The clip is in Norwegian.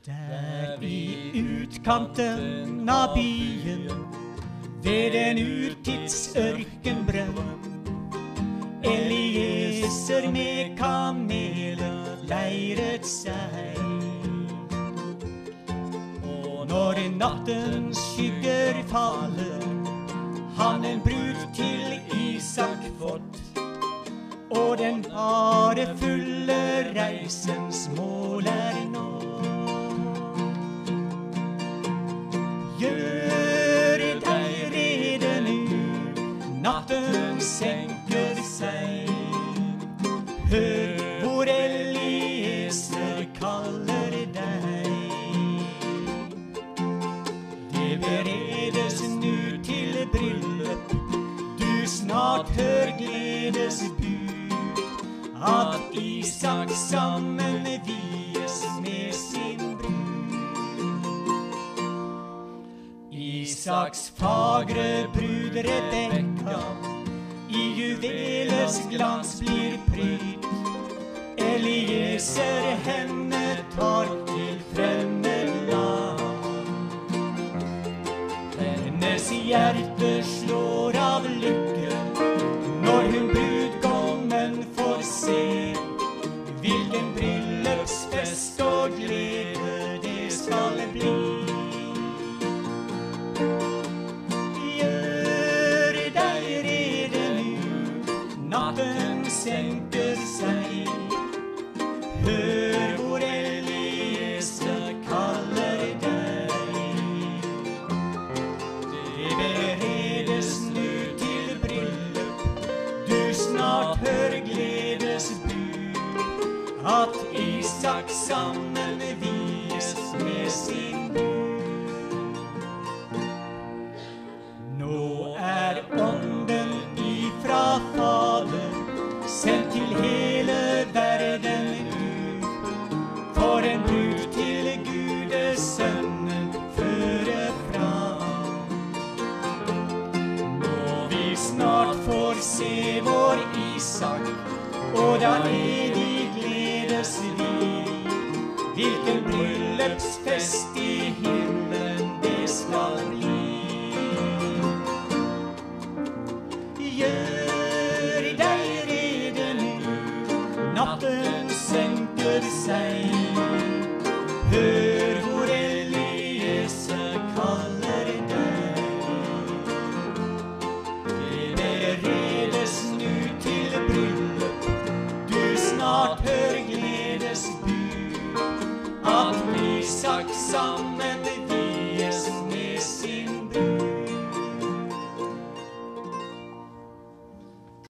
Der i utkanten av byen, ved en urtidsørkenbrønn, Elieser med kameler leiret seg. Og når nattens skygger faller, han en brud til Isak fått, og den farefulle reisens mål er nå. Gjør deg rede nu, natten senker seg. Hør hvor Elieser kaller deg. Det beredes nu til bryllup, du snart hør gledesbud, at Isak sammen vies med sin brud. Isaks fagre brud Rebekka i juvelers glans blir prydd. Elieser henne tar til fremmed land. Hennes hjerte slår av lykke når hun brudgommen får se. Hvilken bryllupsfest og glede det skal bli. Gjør deg rede nu, natten senker seg. Hør hvor Elieser kaller deg. Det beredes nu til bryllup, du snart hør gledesbud, at Isak sammen vies med sin brud. Nå er ånden ifra Fader sendt til hele verden ut, for en brud til Gudesønnen føre fram. Nå vi snart får se vår Isak, og da evig gledes vi. Hvilken bryllupsfest i himmelen det skal bli. Gjør deg rede nu, natten senker seg. Hør hvor Elieser kaller deg. Det beredes nu til bryllup, du snart hør gledesbud, at Isak sammen